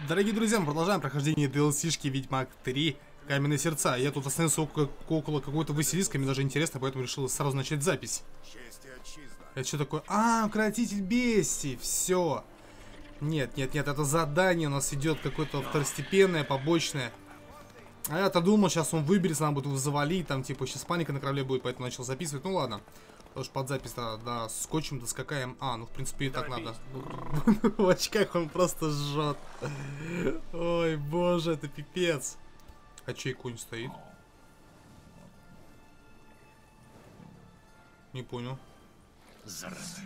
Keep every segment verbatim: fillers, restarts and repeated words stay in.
Дорогие друзья, мы продолжаем прохождение ди эл си-шки Ведьмак три Каменные сердца. Я тут остановился около, около какого-то Василиска, мне даже интересно, поэтому решил сразу начать запись. Это что такое? А, укротитель бестий, все. Нет, нет, нет, это задание у нас идет какое-то второстепенное, побочное. А я-то думал, сейчас он выберется, нам будет его завалить, там типа сейчас паника на корабле будет, поэтому начал записывать. Ну ладно. Потому что под запись, да, да, скотчем доскакаем. А, ну в принципе и так надо. В очках он просто жжет. Ой, боже, это пипец. А чей конь стоит? Не понял. Зараза.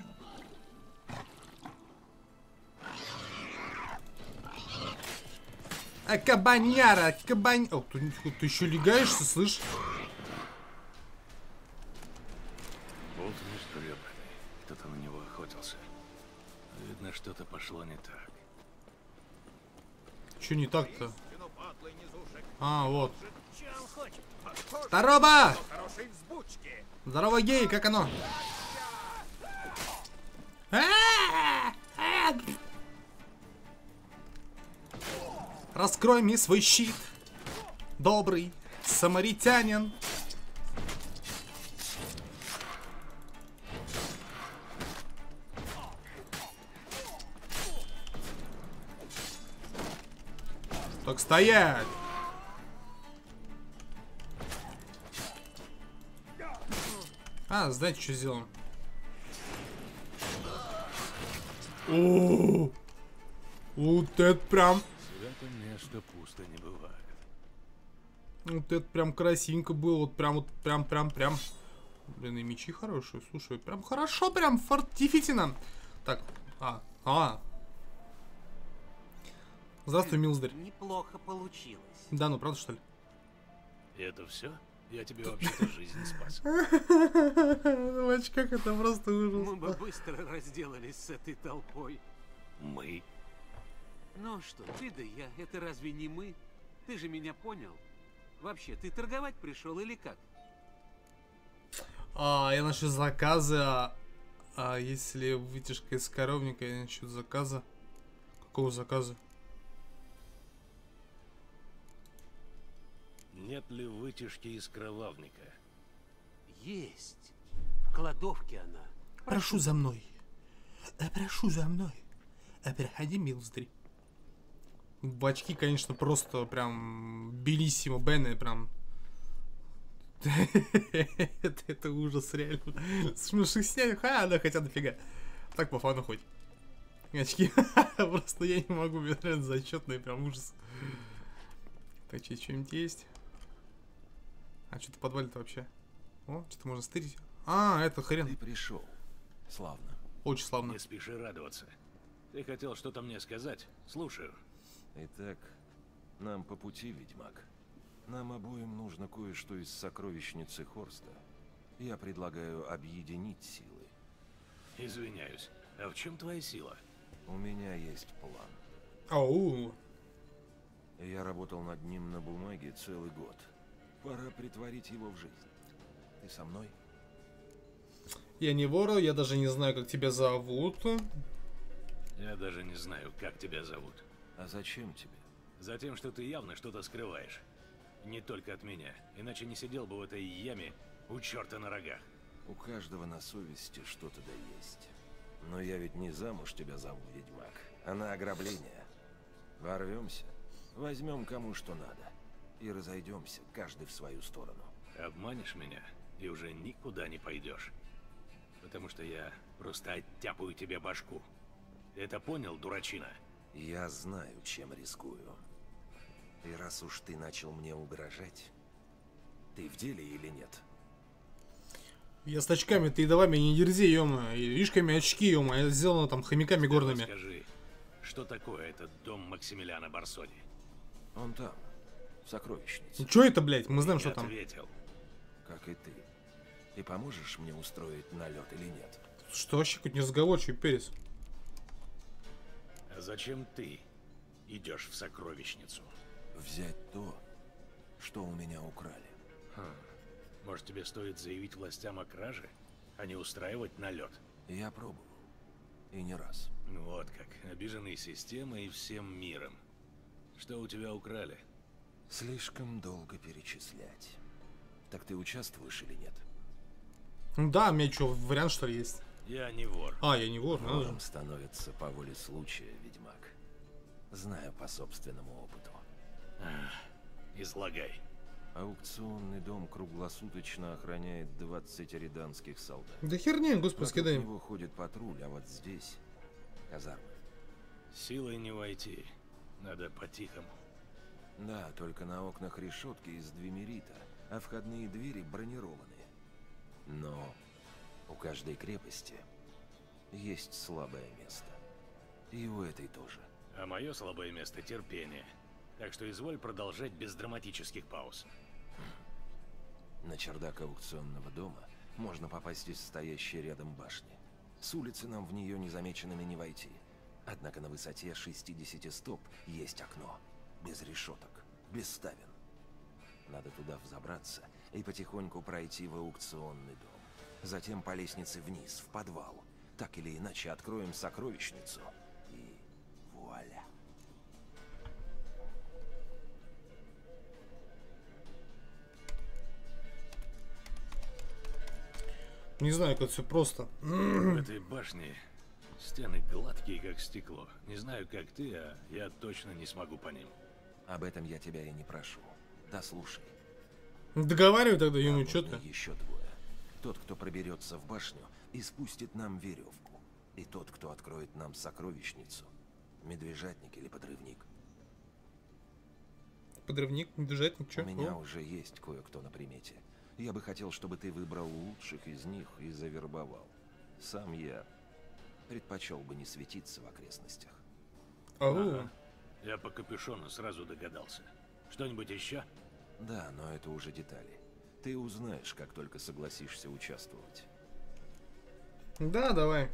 А кабаняра, кабань... О, ты, ты еще легаешься, слышь? Вот гребаный. Кто-то на него охотился. Видно, что-то пошло не так. Че не так-то? А, вот. Здорово! Здорово, гей, как оно? Раскрой мне свой щит, добрый самаритянин. Так, стоять! А, знаете, что сделаем? О, вот это прям... Свято место пусто не бывает. Вот это прям красивенько было, вот прям, вот прям, прям, прям. Блин, и мечи хорошие, слушай, прям хорошо, прям фортифитина. Так, а, а. Здравствуй, Милздарь. Неплохо получилось. Да, ну правда, что ли? И это все? Я тебе вообще-то жизнь спас. В очках это просто ужас. Мы бы быстро разделались с этой толпой. Мы? Ну что, ты да я, это разве не мы? Ты же меня понял? Вообще, ты торговать пришел или как? А, я насчет заказа. А если вытяжка из коровника, я насчет заказа. Какого заказа? Нет ли вытяжки из кровавника? Есть. В кладовке она. Прошу за мной. Прошу за мной. Проходи, Милздарь. В очки, конечно, просто прям белиссимо Бене, прям. это, это ужас, реально. Смешных снять, а, да, хотя дофига. Так по фану хоть. Очки. Просто я не могу, мне реально зачетные, прям ужас. Так, здесь что-нибудь есть? А что-то в подвале-то вообще? О, что-то можно стырить. А, это хрен. Ты пришел. Славно. Очень славно. Не спеши радоваться. Ты хотел что-то мне сказать? Слушаю. Итак, нам по пути, ведьмак. Нам обоим нужно кое-что из сокровищницы Хорста. Я предлагаю объединить силы. Извиняюсь. А в чем твоя сила? У меня есть план. Ау. Я работал над ним на бумаге целый год. Пора притворить его в жизнь. Ты со мной? Я не вор, я даже не знаю, как тебя зовут. Я даже не знаю, как тебя зовут. А зачем тебе? Затем, что ты явно что-то скрываешь. Не только от меня. Иначе не сидел бы в этой яме у черта на рогах. У каждого на совести что-то да есть. Но я ведь не замуж тебя зову, ведьмак, а на ограбление. Ворвемся, возьмем кому что надо. И разойдемся, каждый в свою сторону. Обманешь меня, и уже никуда не пойдешь. Потому что я просто оттяпаю тебе башку. Ты это понял, дурачина? Я знаю, чем рискую. И раз уж ты начал мне угрожать, ты в деле или нет? Я с очками, ты давай меня не дерзи, ё-моё. И вишками очки, ё-моё. Это сделано там хомяками горными. Скажи, что такое этот дом Максимилиана Барсони? Он там, в сокровищнице. Ну чё это, блядь? Мы знаем, Я что там. ответил. Как и ты. Ты поможешь мне устроить налет или нет? Что вообще какой-то неразговорчивый перец? А зачем ты идешь в сокровищницу? Взять то, что у меня украли. Хм. Может, тебе стоит заявить властям о краже, а не устраивать налет? Я пробовал. И не раз. Ну вот как. Обиженный системой и всем миром. Что у тебя украли? Слишком долго перечислять. Так ты участвуешь или нет? Ну да, у меня что, вариант что ли есть? Я не вор. А, я не вор, надо же. Вором становится по воле случая, ведьмак. Знаю по собственному опыту. Ах, излагай. Аукционный дом круглосуточно охраняет двадцать реданских солдат. Да херня, господи, Вокруг скидаем. него ходит патруль, а вот здесь казармы. Силой не войти. Надо по-тихому. Да, только на окнах решетки из двемерита, а входные двери бронированные. Но у каждой крепости есть слабое место. И у этой тоже. А мое слабое место — терпение. Так что изволь продолжать без драматических пауз. На чердак аукционного дома можно попасть из стоящей рядом башни. С улицы нам в нее незамеченными не войти. Однако на высоте шестидесяти стоп есть окно. Без решеток, без ставен. Надо туда взобраться и потихоньку пройти в аукционный дом. Затем по лестнице вниз, в подвал. Так или иначе откроем сокровищницу. И вуаля. Не знаю, как все просто. В этой башне стены гладкие, как стекло. Не знаю, как ты, а я точно не смогу по ним. Об этом я тебя и не прошу. Да слушай. Договаривай тогда, ему Нам что нужны ты. еще двое. Тот, кто проберется в башню и спустит нам веревку. И тот, кто откроет нам сокровищницу. Медвежатник или подрывник. Подрывник, медвежатник, что? У меня уже есть кое-кто на примете. Я бы хотел, чтобы ты выбрал лучших из них и завербовал. Сам я предпочел бы не светиться в окрестностях. Ага. Я по капюшону сразу догадался. Что-нибудь еще? Да, но это уже детали. Ты узнаешь, как только согласишься участвовать. Да, давай.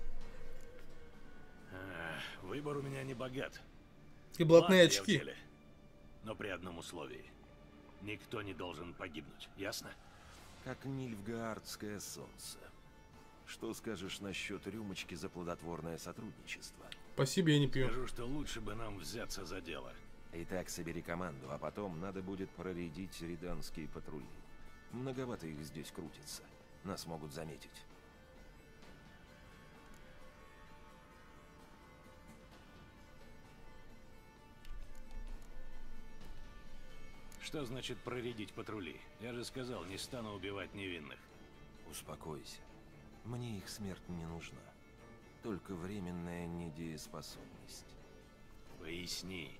А, выбор у меня не богат. И блатные Ладно, я в очки. деле. Но при одном условии. Никто не должен погибнуть, ясно? Как нильфгаардское солнце. Что скажешь насчет рюмочки за плодотворное сотрудничество? Спасибо, я не пью. Скажу, что лучше бы нам взяться за дело. Итак, собери команду, а потом надо будет проредить риданские патрули. Многовато их здесь крутится. Нас могут заметить. Что значит проредить патрули? Я же сказал, не стану убивать невинных. Успокойся. Мне их смерть не нужна. Только временная недееспособность. Поясни.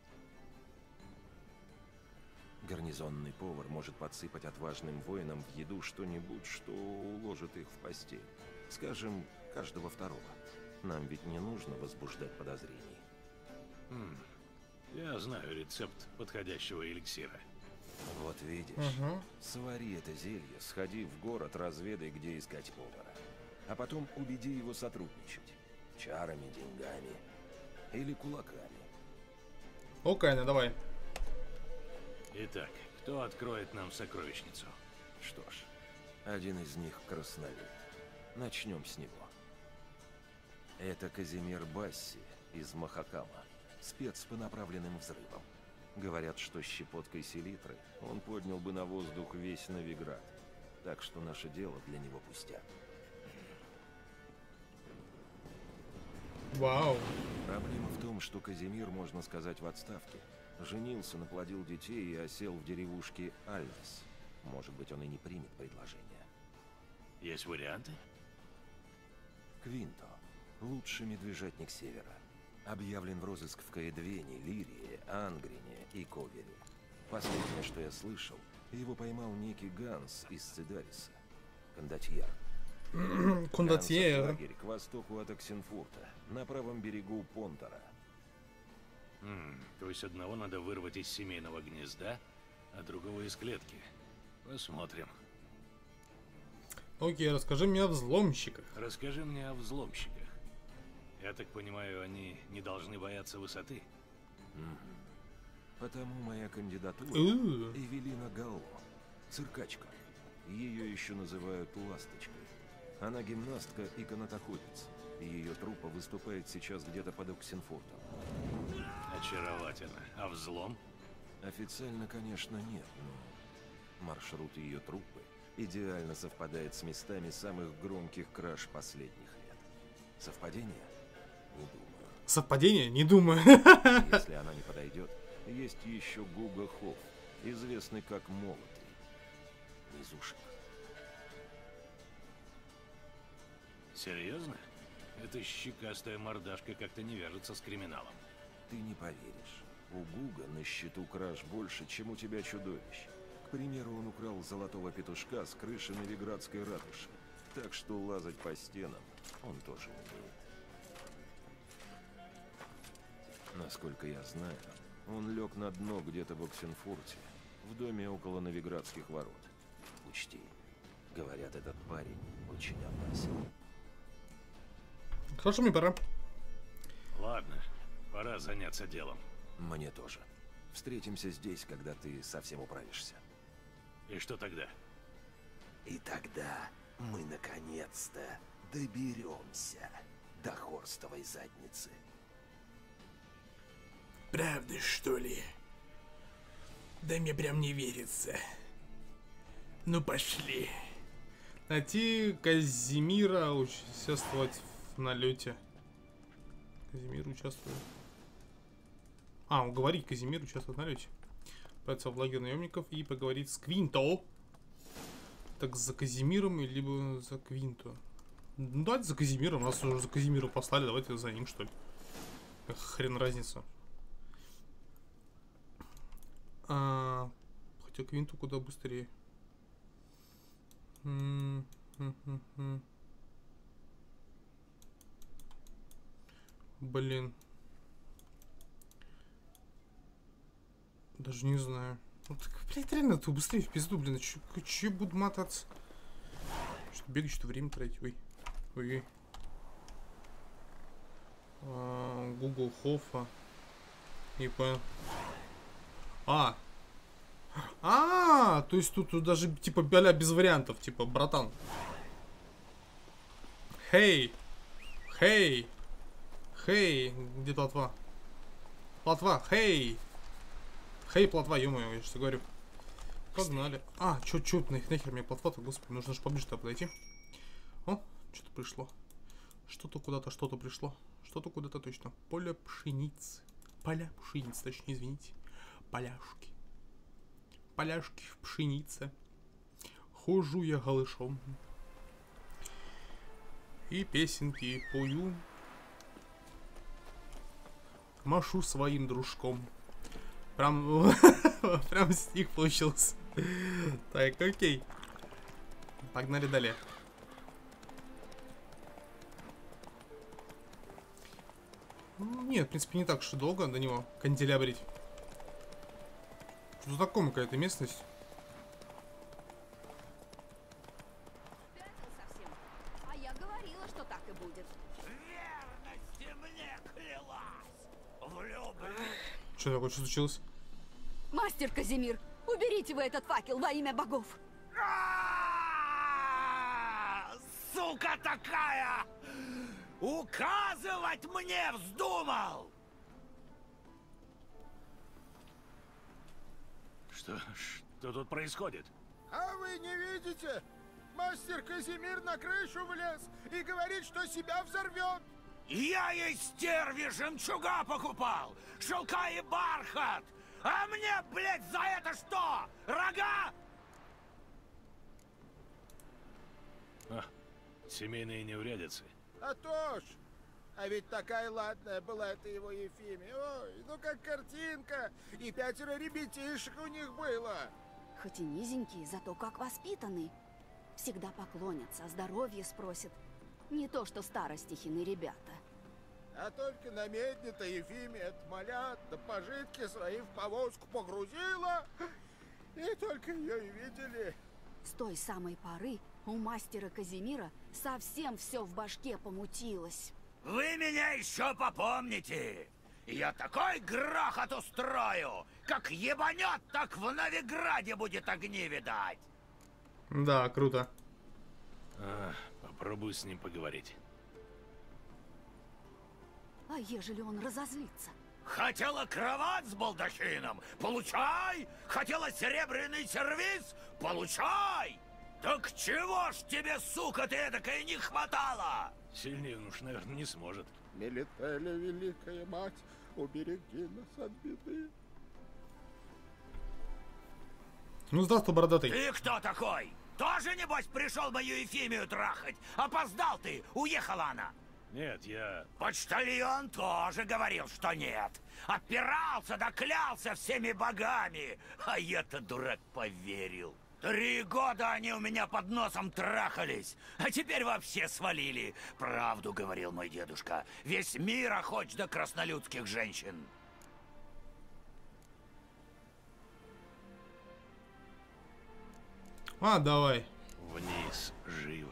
Гарнизонный повар может подсыпать отважным воинам в еду что-нибудь, что уложит их в постель. Скажем, каждого второго. Нам ведь не нужно возбуждать подозрений. Хм. Я знаю рецепт подходящего эликсира. Вот видишь, Угу. свари это зелье, сходи в город, разведай, где искать повара. А потом убеди его сотрудничать. Чарами, деньгами или кулаками. Окей, давай. Итак, кто откроет нам сокровищницу? Что ж, один из них краснолюд. Начнем с него. Это Казимир Басси из Махакама. Спец по направленным взрывам. Говорят, что щепоткой селитры он поднял бы на воздух весь Новиград. Так что наше дело для него пустяк. Вау. Проблема в том, что Казимир, можно сказать, в отставке. Женился, наплодил детей и осел в деревушке Альнес. Может быть, он и не примет предложение. Есть варианты? Квинто. Лучший медвежатник Севера. Объявлен в розыск в Каэдвене, Лирии, Ангрине и Ковере. Последнее, что я слышал, его поймал некий Ганс из Цидариса. Кондотьер. Гансов Кондотьер. лагерь к востоку от Оксенфурта, на правом берегу Понтера. М, то есть одного надо вырвать из семейного гнезда, а другого из клетки. Посмотрим. Окей, расскажи мне о взломщиках. Расскажи мне о взломщиках. Я так понимаю, они не должны бояться высоты? Потому моя кандидатура У. Эвелина Галло, циркачка. Ее еще называют Ласточкой. Она гимнастка и канатоходец. Ее труппа выступает сейчас где-то под Оксенфуртом. А Очаровательно. А взлом? Официально, конечно, нет, но маршрут ее труппы идеально совпадает с местами самых громких краж последних лет. Совпадение? Не думаю. Совпадение? Не думаю. Если она не подойдет, есть еще Гуга Хофф, известный как Молотый. Низушек. Серьезно? Эта щекастая мордашка как-то не вяжется с криминалом. Ты не поверишь. У Гуга на счету краж больше, чем у тебя чудовищ. К примеру, он украл золотого петушка с крыши Новиградской ратуши. Так что лазать по стенам он тоже умеет. Насколько я знаю, он лег на дно где-то в Оксенфурте, в доме около Новиградских ворот. Учти, говорят, этот парень очень опасен. Хорошо, мне пора. Ладно, пора заняться делом. Мне тоже. Встретимся здесь, когда ты совсем управишься. И что тогда? И тогда мы наконец-то доберемся до Хорстовой задницы. Правда, что ли? Да мне прям не верится. Ну пошли. Найти Казимира, участвовать в налете. Казимир участвует. А, уговорить Казимир участвовать в налете. Отправиться в лагерь наемников и поговорить с Квинто. Так за Казимиром, либо за Квинто. Ну давайте за Казимиром. Нас уже за Казимира послали, давайте за ним, что ли. Хрен разница. А, хотя Квинту куда быстрее. М -м -м -м. Блин. Даже не знаю. Вот, блядь, реально, ты быстрее в пизду, блин. Че, че буду мотаться? Что бегать, что время тратить? Ой. Ой. А, Google Хоффа. Не понял. А. А, то есть тут, тут даже типа бля без вариантов, типа, братан. Хей. Хей. Хей. Где плотва? Плотва. Хей. Хей, плотва, ё-моё, я что говорю. Погнали. А, чё, чё, нахер мне плотва-то, господи, нужно же поближе-то подойти. О, что-то пришло. Что-то куда-то, что-то пришло. Что-то куда-то точно. Поле пшеницы. Поля пшеницы, точнее, извините. Поляшки. Поляшки в пшенице. Хожу я голышом. И песенки пою. Машу своим дружком. Прям, прям стих получился. Так, окей. Погнали далее. Нет, в принципе, не так уж и долго до него канделябрить. Что знакомая какая-то местность. Совсем. А я говорила, что так и будет. Верности мне клялась! Влюблен! Что такое, что случилось? Мастер Казимир, уберите вы этот факел во имя богов. Сука такая! Указывать мне вздумал! Что, что тут происходит? А вы не видите? Мастер Казимир на крышу влез и говорит, что себя взорвет. Я ей стерви жемчуга покупал, шелка и бархат! А мне, блядь, за это что? Рога? А, семейные неурядицы. А то ж. А ведь такая ладная была эта его Ефимия. Ой, ну как картинка. И пятеро ребятишек у них было. Хоть и низенькие, зато как воспитанные. Всегда поклонятся, о здоровье спросят. Не то что старостихины ребята. А только на медне-то Ефимия отмолят, да пожитки свои в повозку погрузила. И только ее и видели. С той самой поры у мастера Казимира совсем все в башке помутилось. Вы меня еще попомните! Я такой грохот устрою! Как ебанет, так в Новиграде будет огни видать! Да, круто. А, попробую с ним поговорить. А ежели он разозлится? Хотела кровать с балдахином? Получай! Хотела серебряный сервиз? Получай! Так чего ж тебе, сука, ты эдакая не хватало? Сильнее уж, наверное, не сможет. Мелителя, великая мать, убереги нас от беды. Ну, здравствуй, бородатый. Ты кто такой? Тоже, небось, пришел мою Ефимию трахать? Опоздал ты, уехала она. Нет, я... Почтальон тоже говорил, что нет. Отпирался, да клялся всеми богами. А я-то, дурак, поверил. Три года они у меня под носом трахались, а теперь вообще свалили. Правду говорил мой дедушка. Весь мир охоч до краснолюдских женщин. А, давай. Вниз, живо.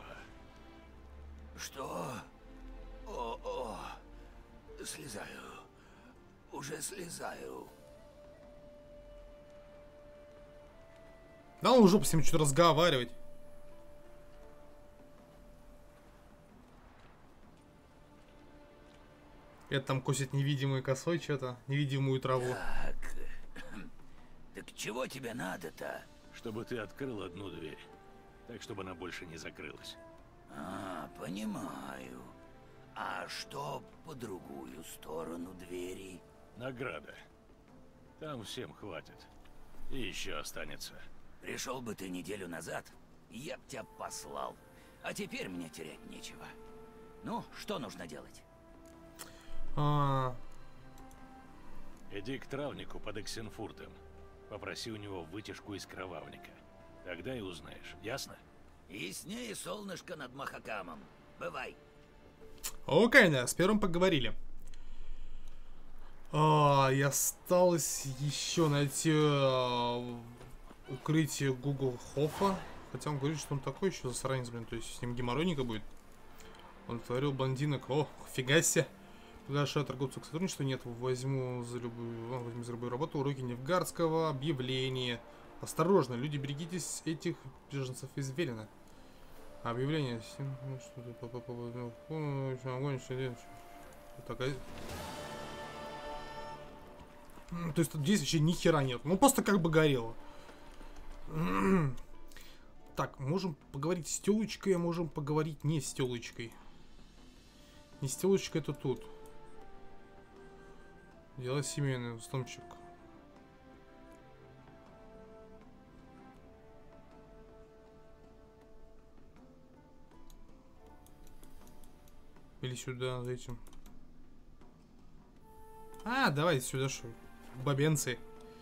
Что? О-о, слезаю. Уже слезаю. Да он уже по всем что-то разговаривать. Это там косит невидимой косой что-то, невидимую траву. Так, так чего тебе надо-то? Чтобы ты открыл одну дверь. Так, чтобы она больше не закрылась. А, понимаю. А что по другую сторону двери? Награда. Там всем хватит. И еще останется. Пришел бы ты неделю назад, я б тебя послал. А теперь мне терять нечего. Ну, что нужно делать? А, Иди к травнику под Эксенфуртом. Попроси у него вытяжку из кровавника. Тогда и узнаешь. Ясно? Яснее солнышко над Махакамом. Бывай. окей, да, с первым поговорили. А, и осталось еще найти а, укрытие Гугл Хофа. Хотя он говорит, что он такой еще засранец, блин. То есть с ним геморройника будет. Он творил блондинок. О, фига себе. Приглашаю торговцу к сотрудничеству. Нет, возьму за любую, возьму за любую работу. Уроки Невгардского. Объявление. Осторожно, люди, берегитесь этих беженцев из Велена. Объявление. То есть тут здесь вообще ни хера нет. Ну просто как бы горело. Так, можем поговорить с телочкой, а можем поговорить не с телочкой. Не с телочкой, это тут. Дело семейное, стомчик. Или сюда, за этим. А, давай сюда, что? Бабенцы.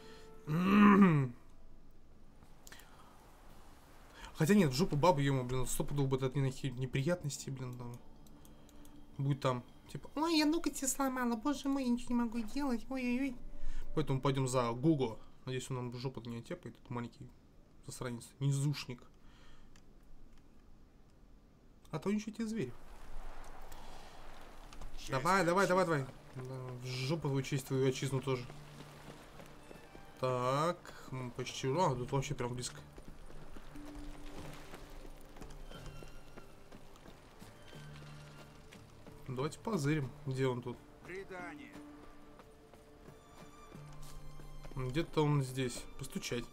Хотя нет, в жопу бабу ему, блин, стопудово будет от них неприятностей, блин, там. Будет там, типа, ой, я ногти сломала, боже мой, я ничего не могу делать, ой-ой-ой. Поэтому пойдем за Гуго. Надеюсь, он нам в жопу не тепает, этот маленький засранец, низушник. А то ничего тебе зверь. Давай, давай, давай, давай. Да, в жопу твою честь, твою отчизну тоже. Так, почти. А, тут вообще прям близко. Давайте позырим, где он тут. Где-то он здесь. Постучать.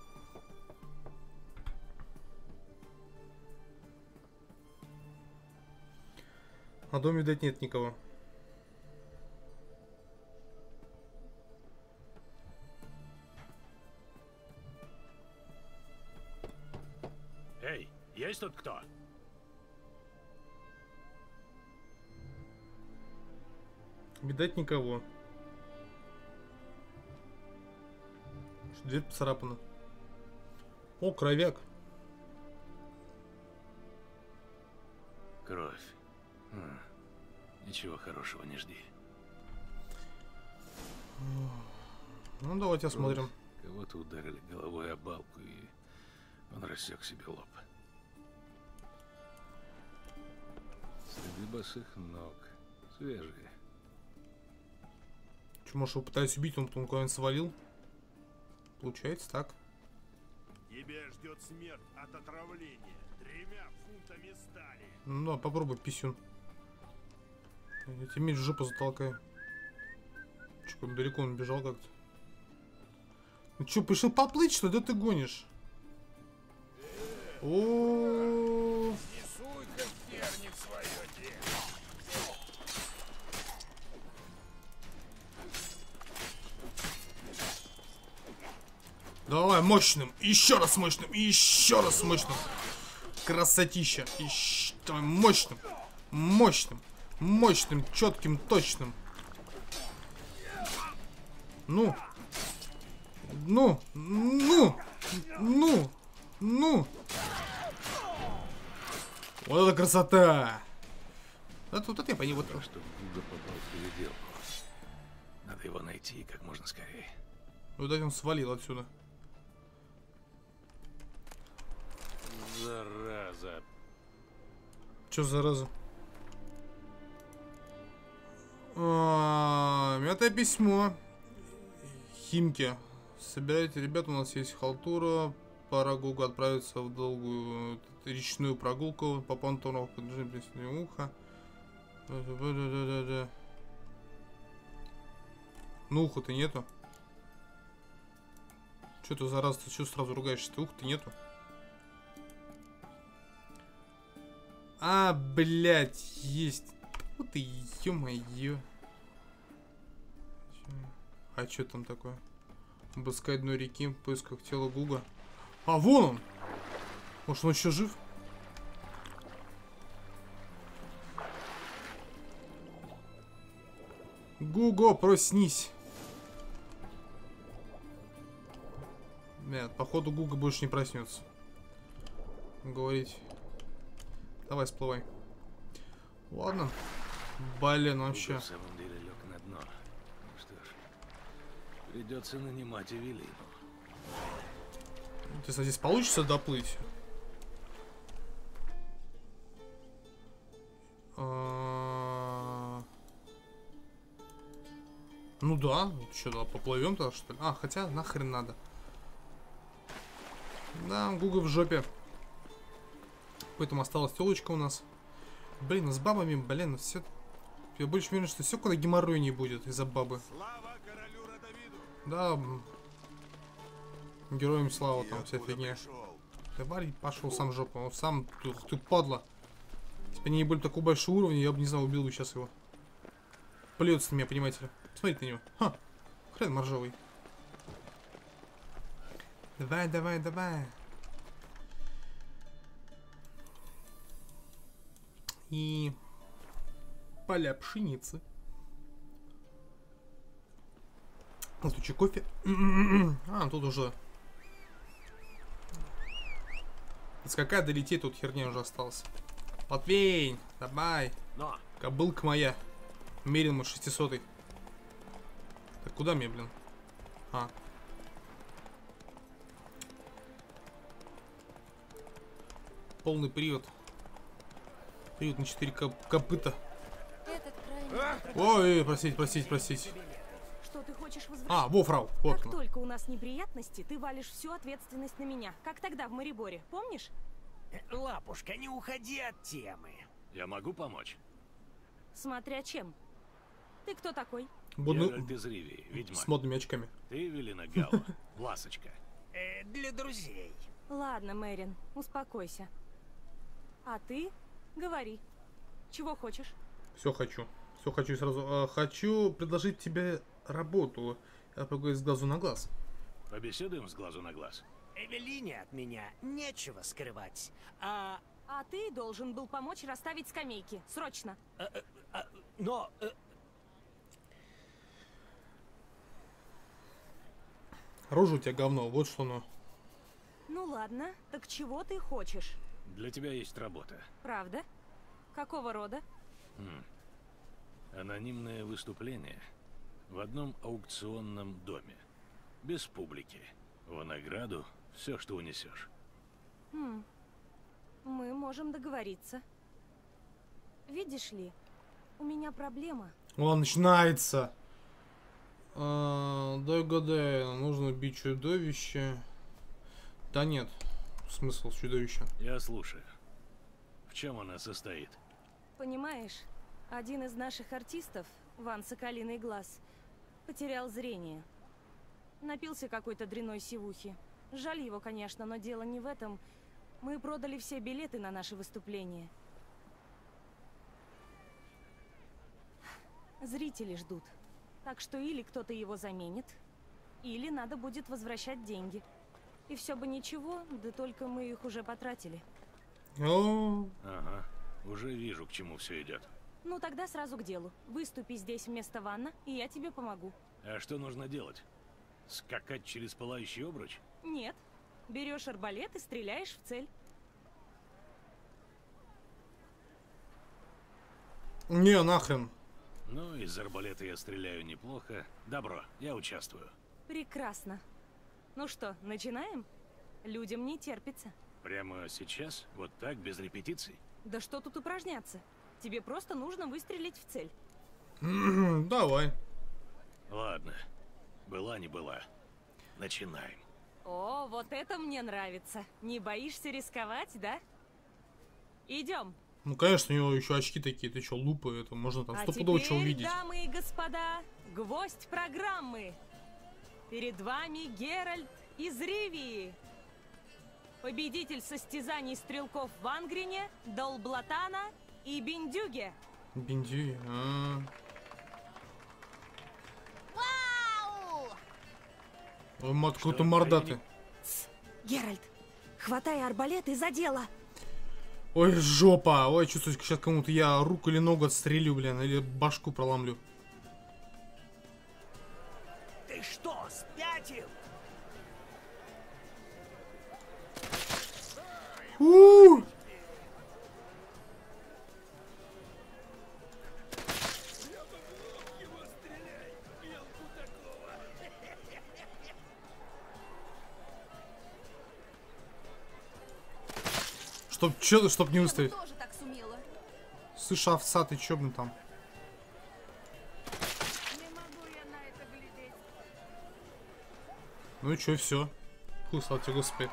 А в доме, видать, нет никого. Эй, есть тут кто? Видать, никого. Дверь поцарапана. О, кровяк. Кровь. Хм. Ничего хорошего не жди. Ну, давайте осмотрим. Кого-то ударили головой о балку, и он рассек себе лоб. Следы босых ног. Свежие. Че, может, его пытались убить, он потом куда-нибудь свалил? Получается так. Тебя ждет смерть от отравления тремя фунтами стали. Ну да, попробуй, писюн. Я тебе меч в жопу затолкаю. Чё, далеко он бежал как-то. Ну чё, пришел поплыть, что ли? Да ты гонишь? О, Не суй-ка херни в свое дело. давай мощным, еще раз мощным, еще раз мощным. Красотища. Еще давай мощным, мощным, мощным, четким, точным. Ну, ну, ну, ну, ну. Вот это красота! Это вот это я понял. Вот. Что Гуга попал в переделку. Надо его найти как можно скорее. Ну да, он свалил отсюда. Зараза. Чё зараза? А, мятое письмо. Химки. Собирайте, ребята, у нас есть халтура. Пора Гуга отправиться в долгую речную прогулку по понтону, подержи песню уха. Ну, уха-то нету. Чё ты зараза, ты чё сразу ругаешься? Ты уха-то нету. А, блядь, есть. Вот и ё-моё. А чё там такое? Обыскать дно реки в поисках тела Гуга. А, вон он! Может, он еще жив? Гуго, проснись! Нет, походу Гуга больше не проснется. Говорить. Давай, всплывай. Ладно. Блин, вообще. Гуга в самом деле лег на дно. Ну что ж, придется нанимать Эвелину. Интересно, здесь получится доплыть? А... Ну да, что, да, поплывем тогда, что ли? А, хотя нахрен надо. Да, Гуга в жопе. Поэтому осталась телочка у нас. Блин, ну с бабами, блин, все. Я больше уверен, что все куда геморрой не будет из-за бабы. Слава королю Радовиду! Да. Героям слава, там вся откуда фигня. пришел? Тварь пошел сам в жопу. Он сам, ты, ты падла. Если бы они не были такого большого уровня, я бы, не знаю, убил бы сейчас его. Плюется на меня, понимаете ли. Посмотрите на него. Ха. Хрен моржовый. Давай, давай, давай. И поля пшеницы. Настучий кофе. А, тут уже. Скакать, долететь, тут херня уже осталась. Латвейн, давай. Но. Кобылка моя. Мерин мы шестисотый. Так куда мне, блин? А. Полный привод. Привод на четыре коп копыта. Этот крайний... Ой, простите, простите, простите. Что ты хочешь возвращать? А, во, фрау. Вот Как она. только у нас неприятности, ты валишь всю ответственность на меня. Как тогда в Мариборе, помнишь? Лапушка, не уходи от темы. Я могу помочь? Смотря чем. Ты кто такой? Буду Геральт из Ривии, ведьмак. с модными очками. Ты Эвелина Гала, ласочка. Э, для друзей. Ладно, Мэрин, успокойся. А ты? Говори. Чего хочешь? Все хочу. Все хочу сразу. А, хочу предложить тебе работу. Я поговорю с глазу на глаз. Побеседуем с глазу на глаз. Эвелине от меня нечего скрывать. А, А ты должен был помочь расставить скамейки. Срочно. а, а, а, но... э, Рожа у тебя говно, вот что оно. Ну ладно, так чего ты хочешь? Для тебя есть работа. Правда? Какого рода? Хм. Анонимное выступление в одном аукционном доме. Без публики. В награду все, что унесешь. Хм. Мы можем договориться. Видишь ли, у меня проблема. Он начинается. А, дай угадаю, нужно убить чудовище. Да нет, смысл чудовища. Я слушаю. В чем она состоит? Понимаешь, один из наших артистов, Ван Соколиный Глаз, Потерял зрение. Напился какой-то дряной сивухи. Жаль его, конечно, но дело не в этом. Мы продали все билеты на наше выступление. Зрители ждут. Так что или кто-то его заменит, или надо будет возвращать деньги. И все бы ничего, да только мы их уже потратили. О, Ага, уже вижу, к чему все идет. Ну тогда сразу к делу. Выступи здесь вместо Ванна, и я тебе помогу. А что нужно делать? Скакать через пылающий обруч? Нет. Берешь арбалет и стреляешь в цель. не, нахрен. Ну, из арбалета я стреляю неплохо. Добро, я участвую. Прекрасно. Ну что, начинаем? Людям не терпится. Прямо сейчас? Вот так, без репетиций? Да что тут упражняться? Тебе просто нужно выстрелить в цель. Давай. Ладно, была не была. Начинаем. О, вот это мне нравится. Не боишься рисковать, да? Идем. Ну, конечно, у него еще очки такие. Ты что, лупы? Это можно там А стопудово теперь, что увидеть. дамы и господа, гвоздь программы. Перед вами Геральт из Ривии. Победитель состязаний стрелков в Ангрине, Долблатана и Биндюге. Бенди. А. Ой, мат, какой-то мордатый. Геральт, хватай арбалет и за дело. Ой, жопа. Ой, чувствую, сейчас кому-то я руку или ногу отстрелю, блин, или башку проломлю. Ты что, спятил? У-у-у! Чтоб, чё, чтоб не выставить. Тоже так сумела. Слышь, овца, ты чё, блин, там? Ну и чё, все. Фу, слава тебе, Господи.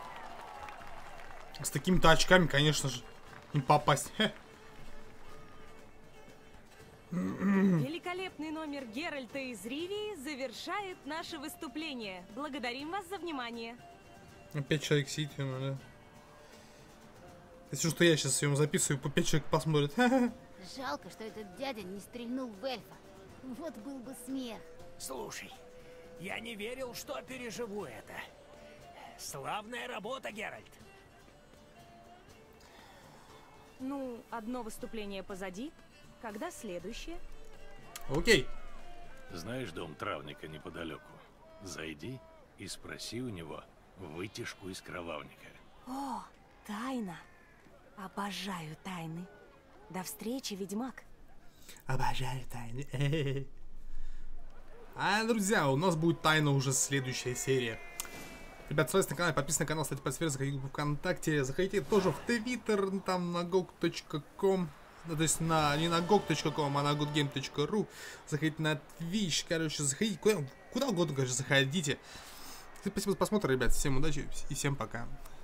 С такими-то очками, конечно же, не попасть. Хе. Великолепный номер Геральта из Ривии завершает наше выступление. Благодарим вас за внимание. Опять человек сидит, ну, да. Если что, я сейчас съем записываю, по пять человек посмотрят. Жалко, что этот дядя не стрельнул в эльфа. Вот был бы смех. Слушай, я не верил, что переживу это. Славная работа, Геральт. Ну, одно выступление позади. Когда следующее? Окей. Знаешь дом травника неподалеку? Зайди и спроси у него вытяжку из кровавника. О, тайна. Обожаю тайны. До встречи, ведьмак. Обожаю тайны. А, друзья, у нас будет тайна уже следующая серия. Ребят, с вами на канале, подписывайтесь на канал, кстати, по сфере, заходите в ВКонтакте, заходите тоже в Твиттер, там на гог точка ком, ну, то есть на, не на гог точка ком, а на гудгейм точка ру, заходите на Twitch, короче, заходите, куда, куда угодно, короче, заходите. Спасибо за просмотр, ребят, всем удачи и всем пока.